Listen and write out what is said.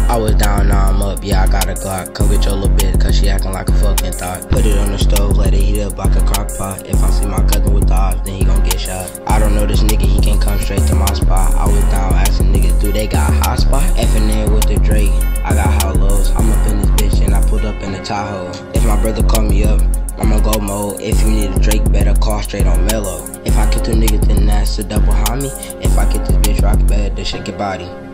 I was down, now I'm up, yeah, I got a Glock. Come get your little bitch, cause she acting like a fucking thought. Put it on the stove, let it heat up like a crock pot. If I see my cousin with the ops, then he gon' get shot. I don't know this nigga, he can't come straight to my spot. I was down asking niggas, do they got hot spot? Effing in with the Drake, I got hollows. I'm up in this bitch and I put up in the Tahoe. If my brother call me up, I'ma go mode. If you need a Drake, better call straight on Mellow. If I kill two niggas, then that's a double homie. If I get this bitch rock bad, this shit get body.